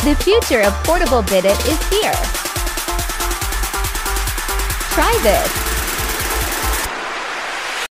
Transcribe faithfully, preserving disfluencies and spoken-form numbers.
The future of portable bidet is here. Try this.